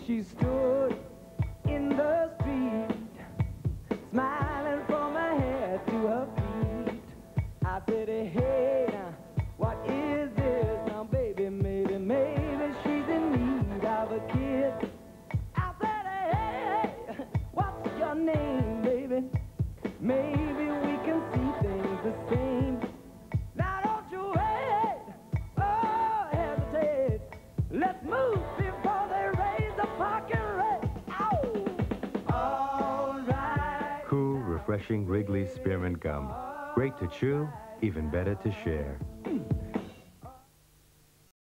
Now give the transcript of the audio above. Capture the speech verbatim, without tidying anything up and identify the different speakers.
Speaker 1: she stood in the street, smiling from her head to her feet. I said, hey, now, what is this? Now, baby, maybe, maybe she's in need of a kiss. I said, hey, hey, what's your name, baby? Maybe we can see things the same. Now, don't you wait, oh, hesitate. Let's move before they raise the parking rate. Ow! All right.
Speaker 2: Cool, refreshing Wrigley Spearmint Gum. Great to chew, even better to share.